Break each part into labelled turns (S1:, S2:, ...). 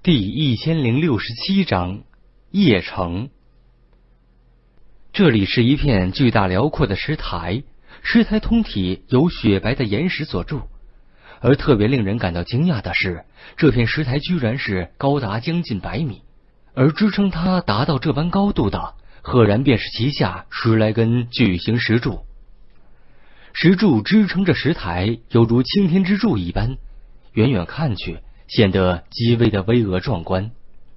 S1: 第1067章邺城。这里是一片巨大辽阔的石台，石台通体由雪白的岩石所筑，而特别令人感到惊讶的是，这片石台居然是高达将近100米，而支撑它达到这般高度的，赫然便是其下10来根巨型石柱。石柱支撑着石台，犹如擎天之柱一般，远远看去显得极为的巍峨壮观。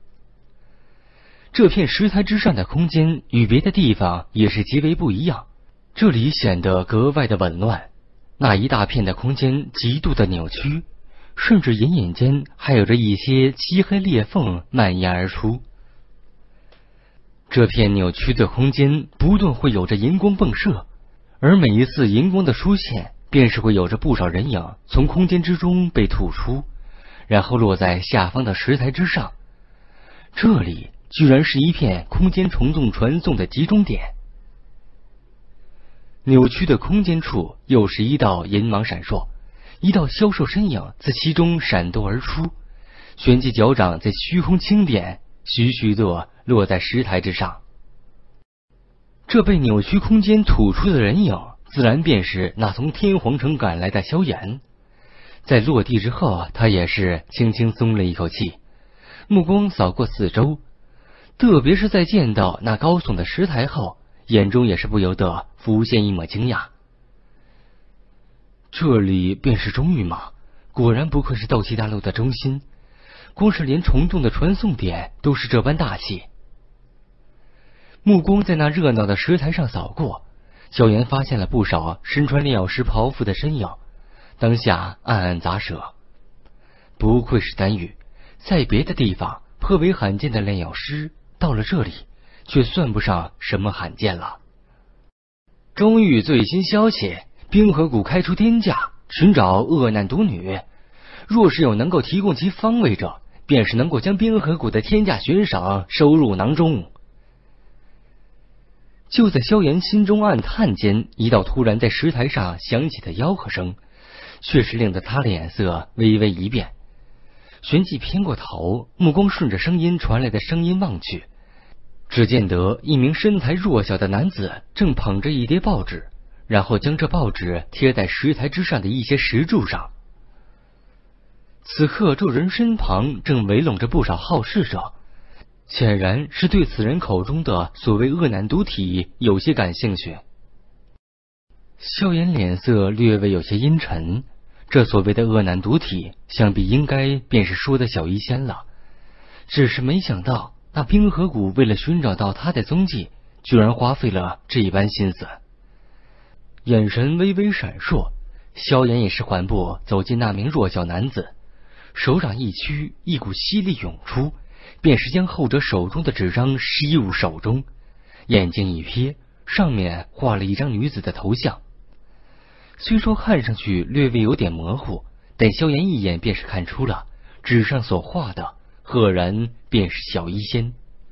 S1: 这片石台之上的空间与别的地方也是极为不一样，这里显得格外的紊乱，那一大片的空间极度的扭曲，甚至隐隐间还有着一些漆黑裂缝蔓延而出。这片扭曲的空间不断会有着银光迸射，而每一次银光的出现，便是会有着不少人影从空间之中被吐出，然后落在下方的石台之上。这里居然是一片空间虫洞传送的集中点。扭曲的空间处又是一道银芒闪烁，一道消瘦身影自其中闪动而出，旋即脚掌在虚空轻点，徐徐地落在石台之上。这被扭曲空间吐出的人影，自然便是那从天皇城赶来的萧炎。在落地之后，他也是轻轻松了一口气，目光扫过四周，特别是在见到那高耸的石台后，眼中也是不由得浮现一抹惊讶。这里便是中域吗？果然不愧是斗气大陆的中心，光是连虫洞的传送点都是这般大气。目光在那热闹的石台上扫过，萧炎发现了不少身穿炼药师袍服的身影，当下暗暗咂舌。不愧是丹域，在别的地方颇为罕见的炼药师，到了这里却算不上什么罕见了。中域最新消息，冰河谷开出天价寻找恶难毒女，若是有能够提供其方位者，便是能够将冰河谷的天价悬赏收入囊中。就在萧炎心中暗叹间，一道突然在石台上响起的吆喝声，确实令得他脸色微微一变，旋即偏过头，目光顺着声音传来的声音望去，只见得一名身材弱小的男子正捧着一叠报纸，然后将这报纸贴在石台之上的一些石柱上。此刻这人身旁正围拢着不少好事者，显然是对此人口中的所谓恶难毒体有些感兴趣。萧炎脸色略微有些阴沉，这所谓的恶难毒体，想必应该便是说的小医仙了，只是没想到那冰河谷为了寻找到他的踪迹，居然花费了这般心思。眼神微微闪烁，萧炎也是缓步走进那名弱小男子，手掌一屈，一股吸力涌出，便是将后者手中的纸张吸入手中，眼睛一瞥，上面画了一张女子的头像。虽说看上去略微有点模糊，但萧炎一眼便是看出了纸上所画的赫然便是小医仙。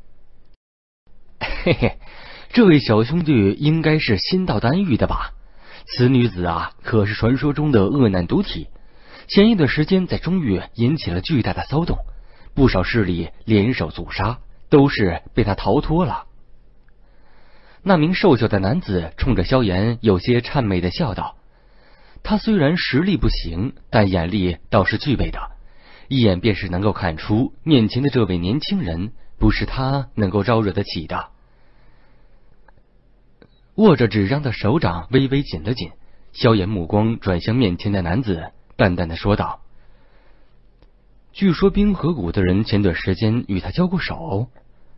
S1: 嘿嘿，这位小兄弟应该是新到丹域的吧？此女子啊，可是传说中的恶难毒体，前一段时间在中域引起了巨大的骚动，不少势力联手阻杀，都是被他逃脱了。那名瘦小的男子冲着萧炎有些谄媚的笑道，他虽然实力不行，但眼力倒是具备的，一眼便是能够看出面前的这位年轻人不是他能够招惹得起的。握着纸张的手掌微微紧了紧，萧炎目光转向面前的男子，淡淡的说道，据说冰河谷的人前段时间与他交过手。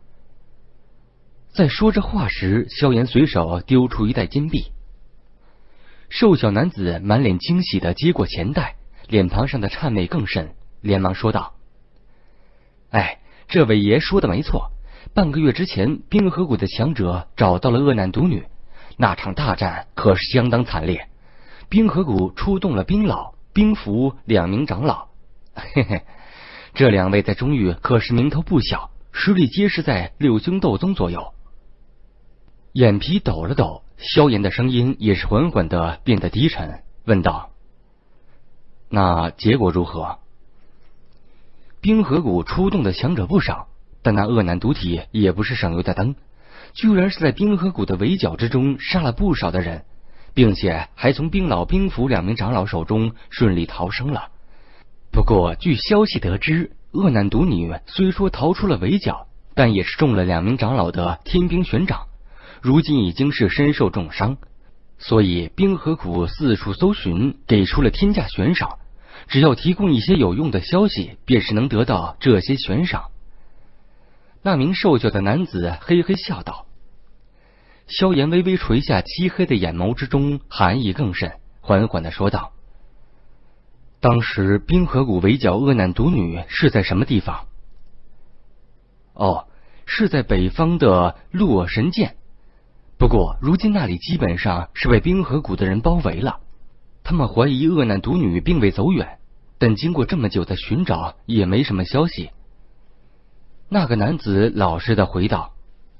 S1: 在说这话时，萧炎随手丢出一袋金币。瘦小男子满脸惊喜的接过钱袋，脸庞上的谄媚更甚，连忙说道，哎，这位爷说的没错，半个月之前冰河谷的强者找到了恶难毒女，那场大战可是相当惨烈，冰河谷出动了冰老、冰符2名长老，嘿嘿，这2位在中域可是名头不小，实力皆是在6星斗宗左右。眼皮抖了抖，萧炎的声音也是缓缓的变得低沉，问道，那结果如何？ 冰河谷出动的强者不少，但那恶难毒体也不是省油的灯，居然是在冰河谷的围剿之中杀了不少的人，并且还从冰老冰府2名长老手中顺利逃生了。不过据消息得知，恶难毒女虽说逃出了围剿，但也是中了2名长老的天兵玄掌，如今已经是身受重伤，所以冰河谷四处搜寻，给出了天价悬赏，只要提供一些有用的消息，便是能得到这些悬赏。那名瘦小的男子嘿嘿笑道。萧炎微微垂下漆黑的眼眸之中寒意更甚，缓缓地说道：当时冰河谷围剿恶难毒女是在什么地方？哦，是在北方的洛神剑。不过如今那里基本上是被冰河谷的人包围了，他们怀疑恶难毒女并未走远，但经过这么久的寻找也没什么消息。那个男子老实的回道：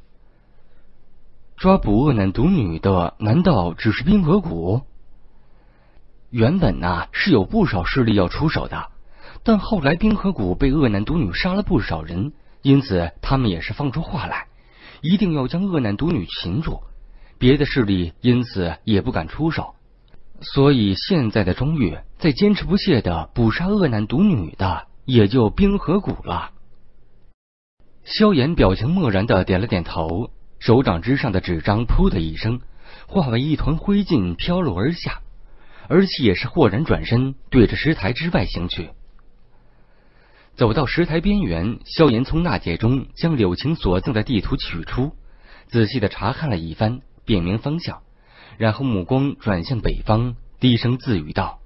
S1: 抓捕恶难毒女的难道只是冰河谷？原本是有不少势力要出手的，但后来冰河谷被恶难毒女杀了不少人，因此他们也是放出话来，一定要将恶难毒女擒住，别的势力因此也不敢出手，所以现在的中域再坚持不懈的捕杀恶难毒女的也就冰河谷了。萧炎表情漠然的点了点头，手掌之上的纸张噗的一声化为一团灰烬飘落而下，而且也是豁然转身对着石台之外行去。走到石台边缘，萧炎从纳戒中将柳晴所赠的地图取出，仔细的查看了一番，辨明方向，然后目光转向北方，低声自语道：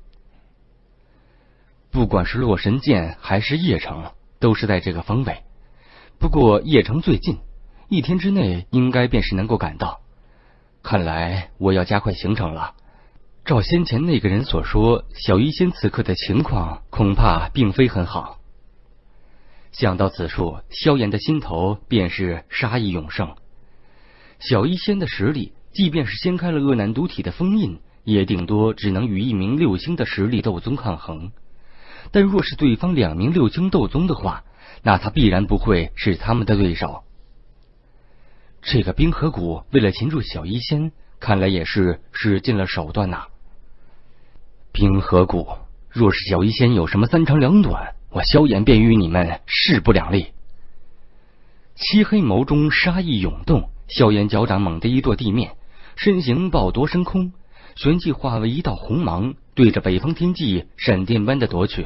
S1: 不管是洛神剑还是邺城，都是在这个方位，不过邺城最近，1天之内应该便是能够赶到。看来我要加快行程了。照先前那个人所说，小医仙此刻的情况恐怕并非很好。想到此处，萧炎的心头便是杀意涌盛。小医仙的实力，即便是掀开了恶难毒体的封印，也顶多只能与1名6星的实力斗宗抗衡。但若是对方2名6星斗宗的话，那他必然不会是他们的对手。这个冰河谷为了擒住小医仙，看来也是使尽了手段呐。冰河谷，若是小医仙有什么3长2短，我萧炎便与你们势不两立。漆黑眸中杀意涌动，萧炎脚掌猛地一跺地面，身形暴夺升空，旋即化为一道红芒，对着北方天际闪电般的夺去。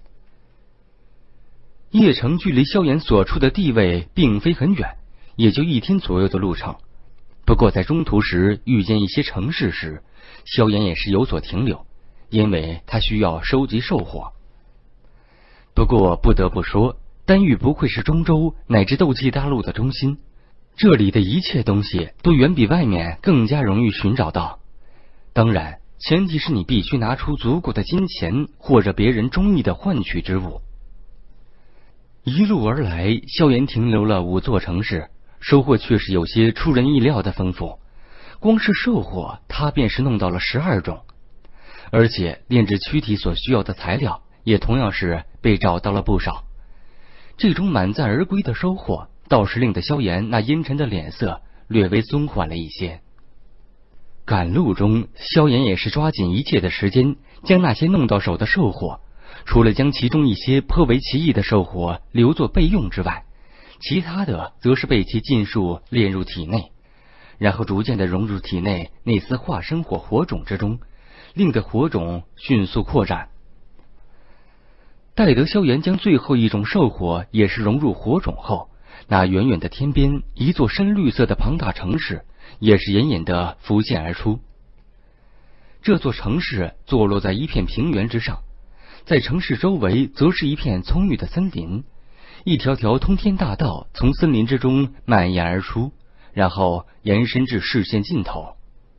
S1: 邺城距离萧炎所处的地位并非很远，也就1天左右的路程。不过在中途时遇见一些城市时，萧炎也是有所停留，因为他需要收集兽火。不过不得不说，丹域不愧是中州乃至斗气大陆的中心，这里的一切东西都远比外面更加容易寻找到。当然，前提是你必须拿出足够的金钱或者别人中意的换取之物。一路而来，萧炎停留了5座城市，收获却是有些出人意料的丰富。光是兽火，他便是弄到了12种，而且炼制躯体所需要的材料也同样是被找到了不少。这种满载而归的收获，倒是令得萧炎那阴沉的脸色略微松缓了一些。赶路中，萧炎也是抓紧一切的时间，将那些弄到手的兽火，除了将其中一些颇为奇异的兽火留作备用之外，其他的则是被其尽数炼入体内，然后逐渐的融入体内那丝化生火种之中，令得火种迅速扩展。待得萧炎将最后一种兽火也是融入火种后，那远远的天边一座深绿色的庞大城市也是隐隐的浮现而出。这座城市坐落在一片平原之上，在城市周围则是一片葱郁的森林，一条条通天大道从森林之中蔓延而出，然后延伸至视线尽头。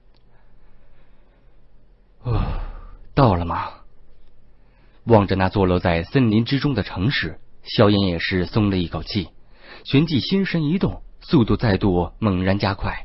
S1: 到了吗？望着那坐落在森林之中的城市，萧炎也是松了一口气，旋即心神一动，速度再度猛然加快。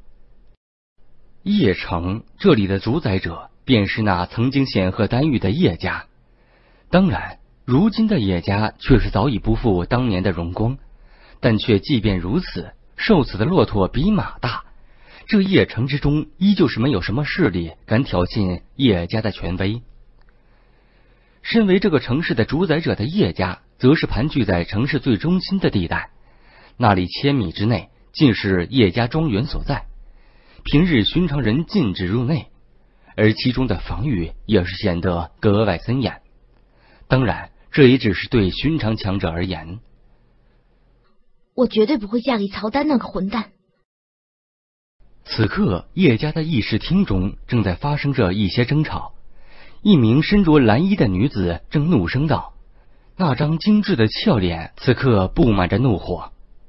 S1: 邺城，这里的主宰者便是那曾经显赫丹域的邺家。当然， 如今的叶家却是早已不复当年的荣光，但却即便如此，受死的骆驼比马大。这叶城之中依旧是没有什么势力敢挑衅叶家的权威。身为这个城市的主宰者的叶家，则是盘踞在城市最中心的地带，那里千米之内尽是叶家庄园所在，平日寻常人禁止入内，而其中的防御也是显得格外森严。当然，这也只是对寻常强者而言。
S2: 我绝对不会嫁给曹丹那个混蛋。
S1: 此刻，叶家的议事厅中正在发生着一些争吵。一名身着蓝衣的女子正怒声道，那张精致的俏脸此刻布满着怒火。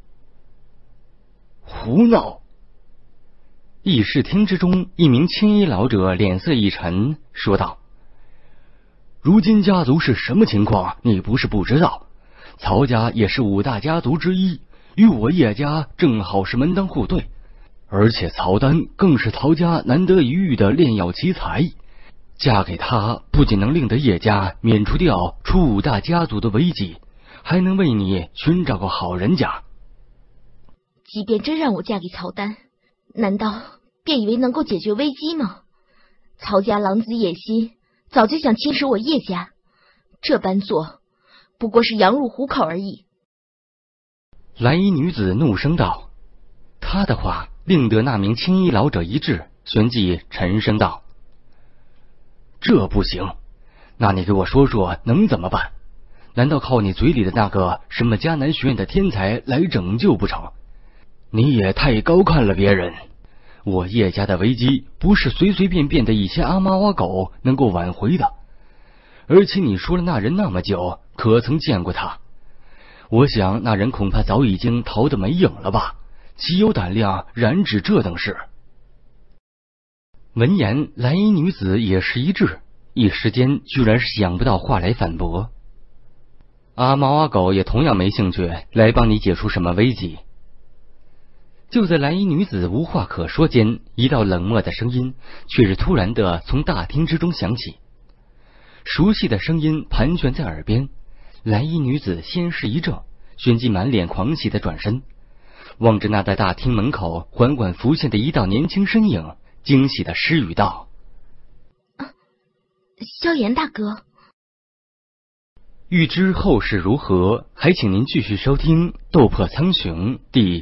S1: 胡闹！议事厅之中，一名青衣老者脸色一沉，说道：如今家族是什么情况，你不是不知道。曹家也是5大家族之一，与我叶家正好是门当户对，而且曹丹更是曹家难得一遇的炼药奇才，嫁给他不仅能令得叶家免除掉出5大家族的危机，还能为你寻找个好人家。
S2: 即便真让我嫁给曹丹，难道便以为能够解决危机吗？曹家狼子野心，早就想侵蚀我叶家，这般做不过是羊入虎口而已。
S1: 蓝衣女子怒声道，她的话令得那名青衣老者一滞，旋即沉声道：这不行，那你给我说说能怎么办？难道靠你嘴里的那个什么迦南学院的天才来拯救不成？你也太高看了别人，我叶家的危机不是随随便便的一些阿猫阿狗能够挽回的。而且你说了那人那么久，可曾见过他？我想那人恐怕早已经逃得没影了吧，岂有胆量染指这等事？闻言，蓝衣女子也是一滞，一时间居然是想不到话来反驳。阿猫阿狗也同样没兴趣来帮你解除什么危机。就在蓝衣女子无话可说间，一道冷漠的声音却是突然的从大厅之中响起。熟悉的声音盘旋在耳边，蓝衣女子先是一怔，旋即满脸狂喜的转身，望着那在大厅门口缓缓浮现的一道年轻身影，惊喜的失语道：
S2: 萧炎大哥。
S1: 欲知后事如何，还请您继续收听《斗破苍穹》第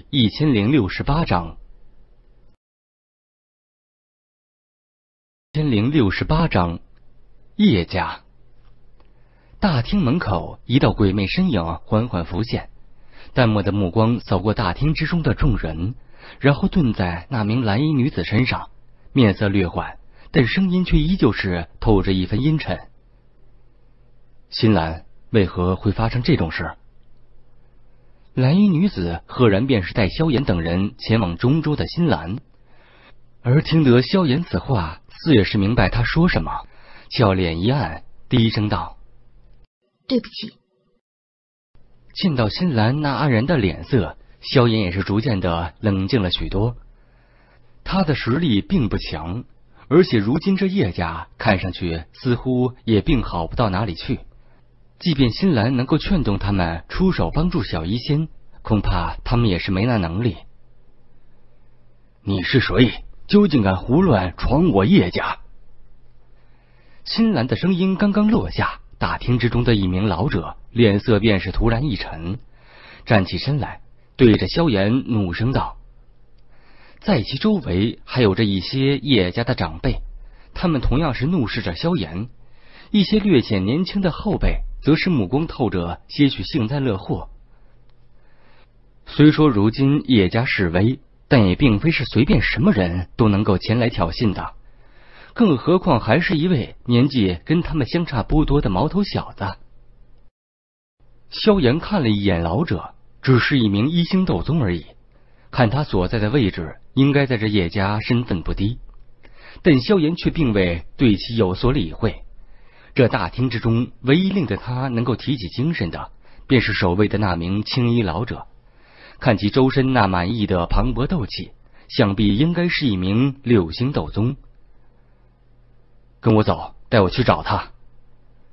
S1: 1068章。1068章，叶家。大厅门口，一道鬼魅身影缓缓浮现，淡漠的目光扫过大厅之中的众人，然后顿在那名蓝衣女子身上，面色略缓，但声音却依旧是透着一分阴沉。新兰，为何会发生这种事？蓝衣女子赫然便是带萧炎等人前往中州的新兰，而听得萧炎此话，似也是明白他说什么，俏脸一暗，低声道：
S2: 对不起。
S1: 见到新兰那黯然的脸色，萧炎也是逐渐的冷静了许多。他的实力并不强，而且如今这叶家看上去似乎也并好不到哪里去。即便新兰能够劝动他们出手帮助小医仙，恐怕他们也是没那能力。你是谁？究竟敢胡乱闯我叶家？新兰的声音刚刚落下，大厅之中的一名老者脸色便是突然一沉，站起身来，对着萧炎怒声道。在其周围还有着一些叶家的长辈，他们同样是怒视着萧炎，一些略显年轻的后辈则是目光透着些许幸灾乐祸。虽说如今叶家势危，但也并非是随便什么人都能够前来挑衅的，更何况还是一位年纪跟他们相差不多的毛头小子。萧炎看了一眼老者，只是一名1星斗宗而已，看他所在的位置，应该在这叶家身份不低，但萧炎却并未对其有所理会。这大厅之中，唯一令得他能够提起精神的，便是守卫的那名青衣老者。看其周身那满溢的磅礴斗气，想必应该是一名6星斗宗。跟我走，带我去找他。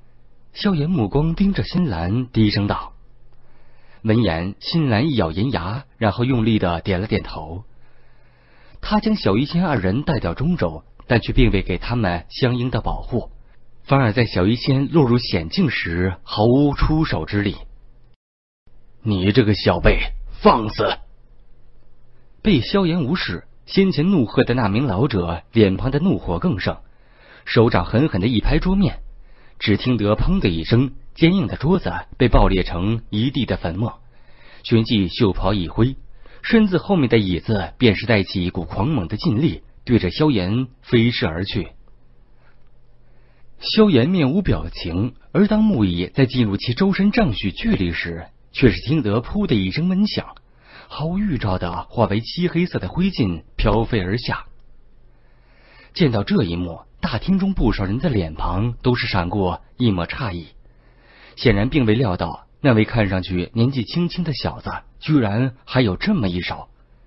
S1: 萧炎目光盯着辛兰，低声道。闻言，辛兰一咬银牙，然后用力的点了点头。他将小医仙二人带到中州，但却并未给他们相应的保护，反而在小医仙落入险境时毫无出手之力。你这个小辈，放肆！被萧炎无视，先前怒喝的那名老者脸庞的怒火更盛，手掌狠狠的一拍桌面，只听得砰的一声，坚硬的桌子被爆裂成一地的粉末，旋即袖袍一挥，身子后面的椅子便是带起一股狂猛的劲力，对着萧炎飞逝而去。萧炎面无表情，而当木椅在进入其周身丈许距离时，却是听得噗的一声闷响，毫无预兆的化为漆黑色的灰烬飘飞而下。见到这一幕，大厅中不少人的脸庞都是闪过一抹诧异，显然并未料到那位看上去年纪轻轻的小子居然还有这么一手。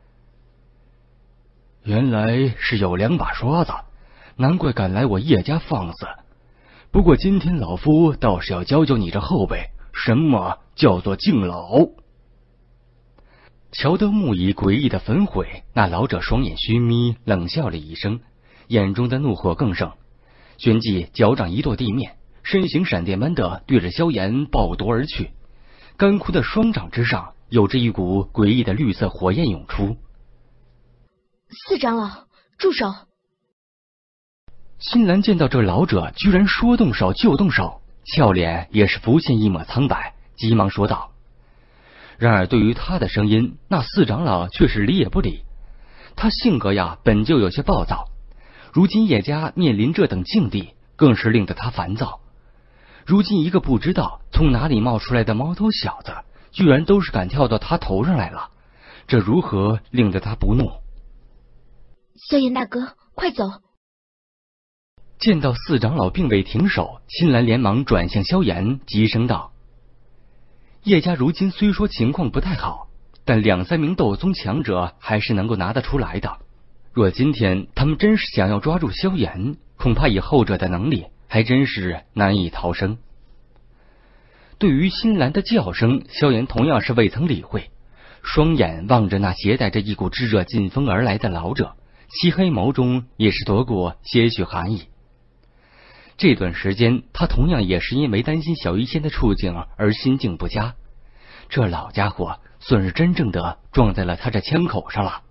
S1: 原来是有两把刷子，难怪敢来我叶家放肆。不过今天老夫倒是要教教你这后辈，什么叫做敬老。乔德木椅诡异的焚毁，那老者双眼虚眯，冷笑了一声，眼中的怒火更盛，旋即脚掌一跺地面，身形闪电般的对着萧炎暴夺而去。干枯的双掌之上有着一股诡异的绿色火焰涌出。
S2: 四长老，住手！
S1: 辛兰见到这老者居然说动手就动手，俏脸也是浮现一抹苍白，急忙说道。然而对于他的声音，那四长老却是理也不理。他性格呀本就有些暴躁，如今叶家面临这等境地，更是令得他烦躁。如今一个不知道从哪里冒出来的毛头小子，居然都是敢跳到他头上来了，这如何令得他不怒？
S2: 萧炎大哥，快走！
S1: 见到四长老并未停手，辛兰连忙转向萧炎，急声道：叶家如今虽说情况不太好，但两三名斗宗强者还是能够拿得出来的。若今天他们真是想要抓住萧炎，恐怕以后者的能力还真是难以逃生。对于辛兰的叫声，萧炎同样是未曾理会，双眼望着那携带着一股炙热劲风而来的老者，漆黑眸中也是夺过些许寒意。这段时间他同样也是因为担心小医仙的处境而心境不佳，这老家伙算是真正的撞在了他这枪口上了。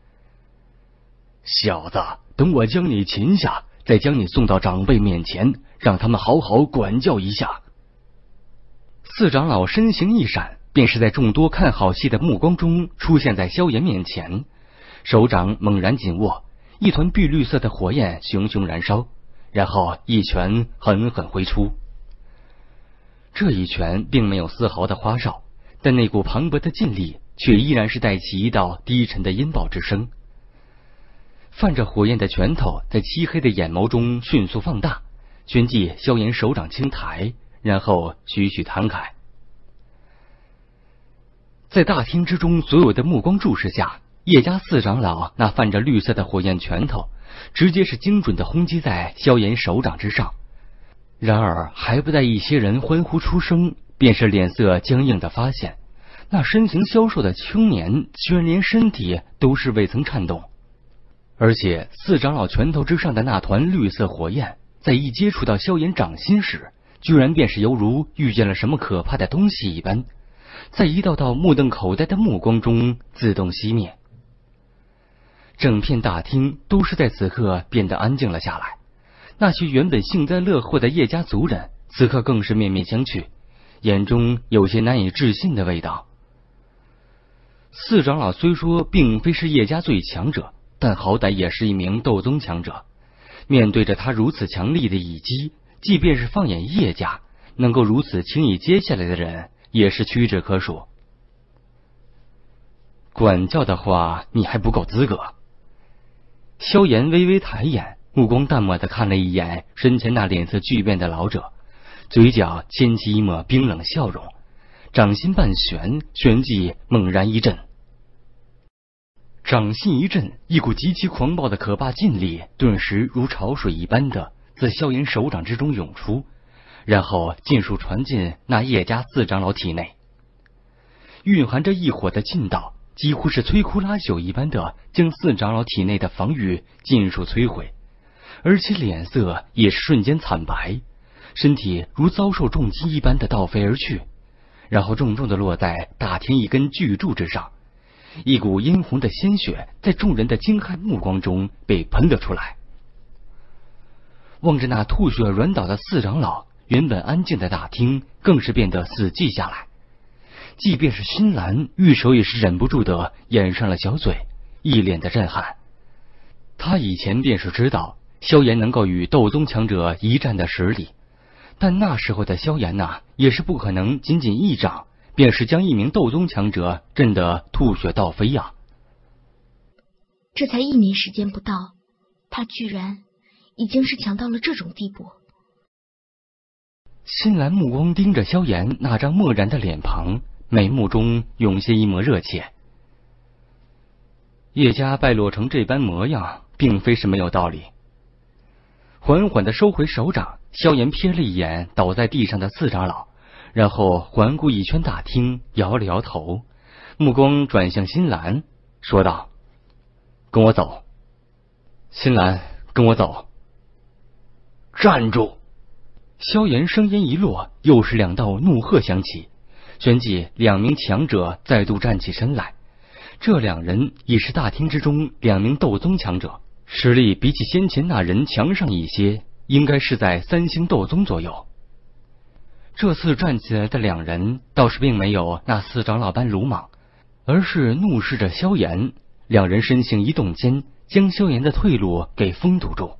S1: 小子，等我将你擒下，再将你送到长辈面前，让他们好好管教一下。四长老身形一闪，便是在众多看好戏的目光中出现在萧炎面前，手掌猛然紧握，一团碧绿色的火焰熊熊燃烧，然后一拳狠狠挥出。这一拳并没有丝毫的花哨，但那股磅礴的劲力却依然是带起一道低沉的音爆之声。泛着火焰的拳头在漆黑的眼眸中迅速放大，旋即萧炎手掌轻抬，然后徐徐摊开。在大厅之中所有的目光注视下，叶家四长老那泛着绿色的火焰拳头直接是精准的轰击在萧炎手掌之上。然而还不待一些人欢呼出声，便是脸色僵硬的发现，那身形消瘦的青年居然连身体都是未曾颤动。而且四长老拳头之上的那团绿色火焰，在一接触到萧炎掌心时，居然便是犹如遇见了什么可怕的东西一般，在一道道目瞪口呆的目光中自动熄灭。整片大厅都是在此刻变得安静了下来，那些原本幸灾乐祸的叶家族人此刻更是面面相觑，眼中有些难以置信的味道。四长老虽说并非是叶家最强者，但好歹也是一名斗宗强者，面对着他如此强力的一击，即便是放眼叶家，能够如此轻易接下来的人也是屈指可数。管教的话，你还不够资格。萧炎微微抬眼，目光淡漠的看了一眼身前那脸色巨变的老者，嘴角牵起一抹冰冷笑容，掌心半旋，旋即猛然一震。掌心一震，一股极其狂暴的可怕劲力顿时如潮水一般的自萧炎手掌之中涌出， 然后尽数传进那叶家四长老体内。蕴含着异火的劲道几乎是摧枯拉朽一般的将四长老体内的防御尽数摧毁，而且脸色也是瞬间惨白，身体如遭受重击一般的倒飞而去，然后重重的落在大厅一根巨柱之上，一股殷红的鲜血在众人的惊骇目光中被喷了出来。望着那吐血软倒的四长老，原本安静的大厅更是变得死寂下来。即便是新兰玉手也是忍不住的掩上了小嘴，一脸的震撼。他以前便是知道萧炎能够与斗宗强者一战的实力，但那时候的萧炎也是不可能仅仅一掌便是将一名斗宗强者震得吐血倒飞呀。
S2: 这才1年时间不到，他居然已经是强到了这种地步。
S1: 新兰目光盯着萧炎那张漠然的脸庞，眉目中涌现一抹热切。叶家败落成这般模样，并非是没有道理。缓缓地收回手掌，萧炎瞥了一眼倒在地上的四长老，然后环顾一圈大厅，摇了摇头，目光转向新兰，说道：“跟我走。”新兰，跟我走。站住！萧炎声音一落，又是2道怒喝响起，旋即2名强者再度站起身来。这2人已是大厅之中2名斗宗强者，实力比起先前那人强上一些，应该是在3星斗宗左右。这次站起来的2人倒是并没有那四长老般鲁莽，而是怒视着萧炎。2人身形一动间，将萧炎的退路给封堵住。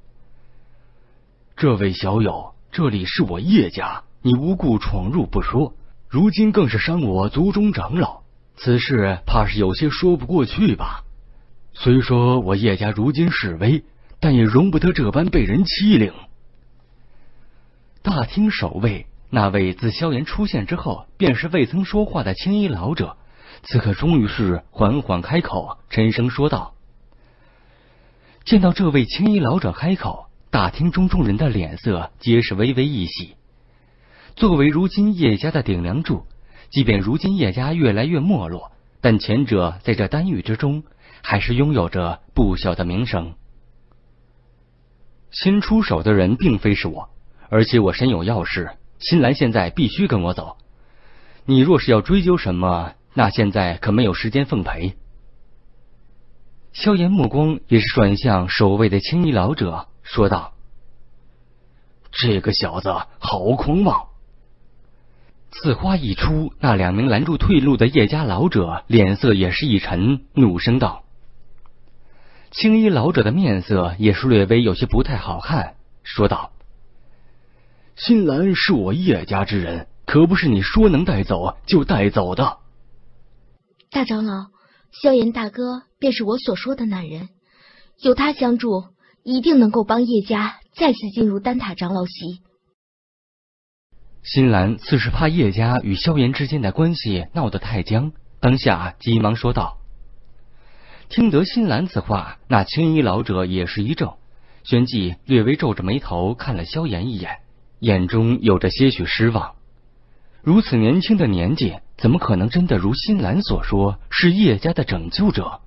S1: 这位小友，这里是我叶家，你无故闯入不说，如今更是伤我族中长老，此事怕是有些说不过去吧？虽说我叶家如今势微，但也容不得这般被人欺凌。大厅首位，那位自萧炎出现之后便是未曾说话的青衣老者，此刻终于是缓缓开口，沉声说道。见到这位青衣老者开口，大厅中众人的脸色皆是微微一喜。作为如今叶家的顶梁柱，即便如今叶家越来越没落，但前者在这丹域之中还是拥有着不小的名声。先出手的人并非是我，而且我身有要事，新兰现在必须跟我走。你若是要追究什么，那现在可没有时间奉陪。萧炎目光也是转向守卫的青衣老者，说道：“这个小子好狂妄！”此话一出，那2名拦住退路的叶家老者脸色也是一沉，怒声道：“青衣老者的面色也是略微有些不太好看，说道：“新兰是我叶家之人，可不是你说能带走就带走的。”
S2: 大长老，萧炎大哥便是我所说的那人，有他相助，一定能够帮叶家再次进入丹塔长老席。
S1: 新兰似是怕叶家与萧炎之间的关系闹得太僵，当下急忙说道。听得新兰此话，那青衣老者也是一怔，旋即略微皱着眉头看了萧炎一眼，眼中有着些许失望。如此年轻的年纪，怎么可能真的如新兰所说是叶家的拯救者？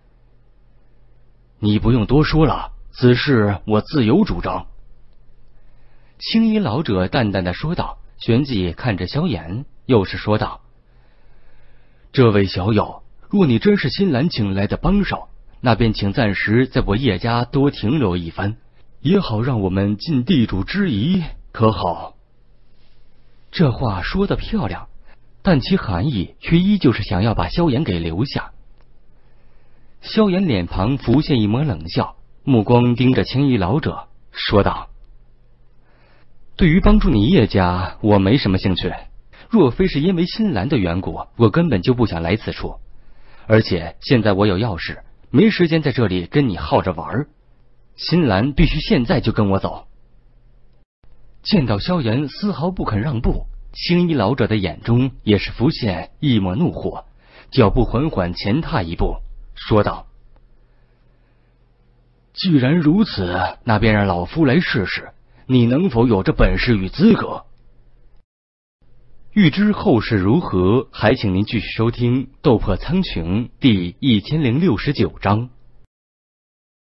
S1: 你不用多说了，此事我自有主张。青衣老者淡淡的说道，旋即看着萧炎，又是说道：“这位小友，若你真是新兰请来的帮手，那便请暂时在我叶家多停留一番，也好让我们尽地主之谊，可好？”这话说得漂亮，但其含义却依旧是想要把萧炎给留下。萧炎脸庞浮现一抹冷笑，目光盯着青衣老者，说道：“对于帮助你叶家，我没什么兴趣。若非是因为新兰的缘故，我根本就不想来此处。而且现在我有要事，没时间在这里跟你耗着玩。新兰必须现在就跟我走。”见到萧炎丝毫不肯让步，青衣老者的眼中也是浮现一抹怒火，脚步缓缓前踏一步，说道：“既然如此，那便让老夫来试试， 你能否有这本事与资格？欲知后事如何，还请您继续收听《斗破苍穹》第1069章。